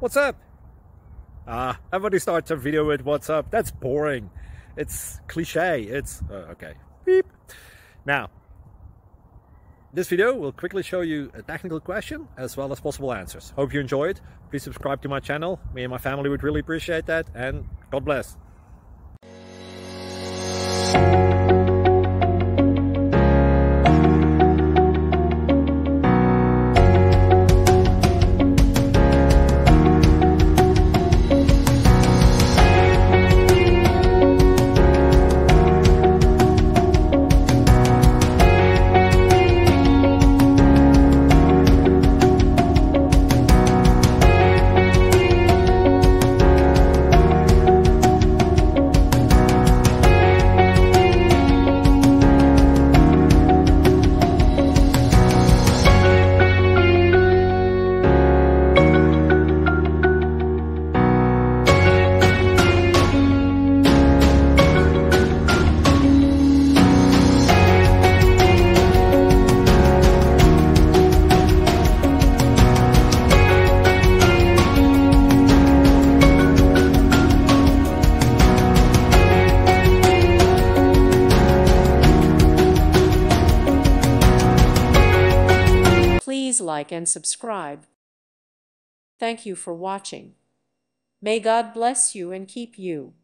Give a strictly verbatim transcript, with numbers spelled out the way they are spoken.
what's up? Ah, everybody starts a video with what's up. That's boring. It's cliche. It's, uh, okay. Beep. Now, this video will quickly show you a technical question as well as possible answers. Hope you enjoyed. Please subscribe to my channel. Me and my family would really appreciate that. And God bless. Please like and subscribe. Thank you for watching. May God bless you and keep you.